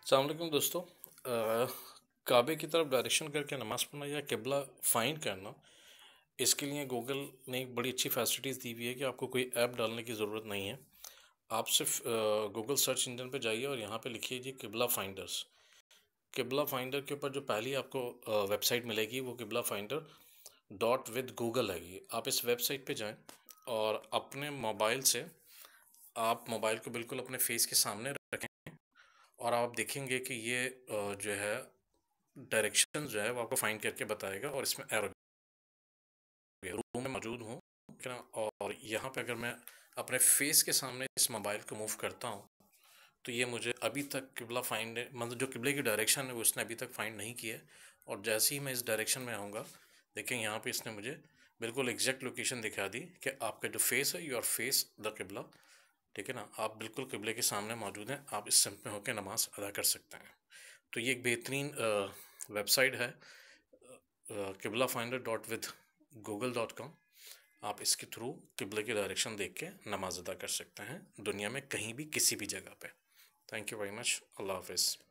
अस्सलाम वालेकुम दोस्तों। काबे की तरफ डायरेक्शन करके नमाज़ पढ़ना या किबला फाइंड करना, इसके लिए गूगल ने एक बड़ी अच्छी फैसिलिटीज़ दी हुई है कि आपको कोई ऐप डालने की ज़रूरत नहीं है। आप सिर्फ गूगल सर्च इंजन पे जाइए और यहाँ पे लिखिए जी किबला फाइंडर्स। किबला फाइंडर के ऊपर जो पहली आपको वेबसाइट मिलेगी वो किबला फाइंडर डॉट विद गूगल है। आप इस वेबसाइट पे जाएं और अपने मोबाइल से आप मोबाइल को बिल्कुल अपने फेस के सामने रखें और आप देखेंगे कि ये जो है डायरेक्शन जो है वो आपको फाइंड करके बताएगा और इसमें एरो रूम में मौजूद हूँ, ठीक है ना। और यहाँ पे अगर मैं अपने फेस के सामने इस मोबाइल को मूव करता हूँ तो ये मुझे अभी तक किबला फाइंड मतलब जो किबले की डायरेक्शन है वो इसने अभी तक फाइंड नहीं किया है। और जैसे ही मैं इस डायरेक्शन में आऊँगा, देखें यहाँ पे इसने मुझे बिल्कुल एग्जैक्ट लोकेशन दिखा दी कि आपका जो फेस है, योर फेस द किबला, ठीक है ना। आप बिल्कुल किबले के सामने मौजूद हैं, आप इस सिंप में होकर नमाज अदा कर सकते हैं। तो ये एक बेहतरीन वेबसाइट है, qibla finder dot with Google dot com. आप इसके थ्रू किबले की डायरेक्शन देख के नमाज अदा कर सकते हैं दुनिया में कहीं भी किसी भी जगह पे। Thank you very much. अल्लाह हाफिज़।